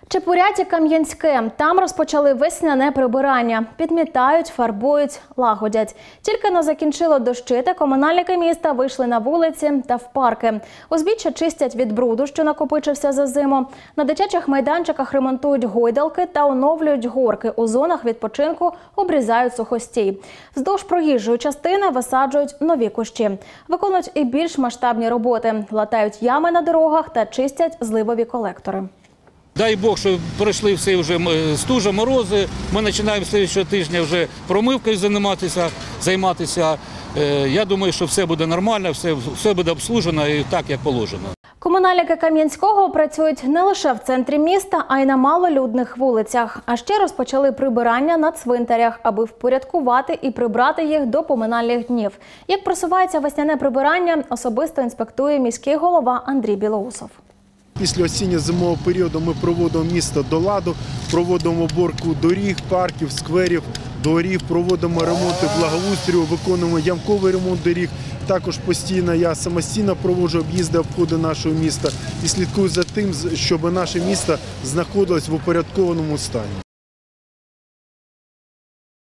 Чепуряті Кам'янське. Там розпочали весняне прибирання. Підмітають, фарбують, лагодять. Тільки но закінчило дощити, комунальники міста вийшли на вулиці та в парки. Узбіччя чистять від бруду, що накопичився за зиму. На дитячих майданчиках ремонтують гойдалки та оновлюють горки. У зонах відпочинку обрізають сухостій. Вздовж проїжджої частини висаджують нові кущі. Виконують і більш масштабні роботи. Латають ями на дорогах та чистять зливові колектори. Дай Бог, що пройшли всі вже стужа, морози. Ми починаємо з цього тижня вже промивкою займатися. Я думаю, що все буде нормально, все буде обслужено і так, як положено. Комунальники Кам'янського працюють не лише в центрі міста, а й на малолюдних вулицях. А ще розпочали прибирання на цвинтарях, аби впорядкувати і прибрати їх до поминальних днів. Як просувається весняне прибирання, особисто інспектує міський голова Андрій Білоусов. Після осінньо-зимового періоду ми проводимо місто до ладу, проводимо уборку доріг, парків, скверів, дворів, проводимо ремонти благоустрою, виконуємо ямковий ремонт доріг. Також постійно я самостійно проводжу об'їзди, обходи нашого міста і слідкую за тим, щоб наше місто знаходилось в упорядкованому стані.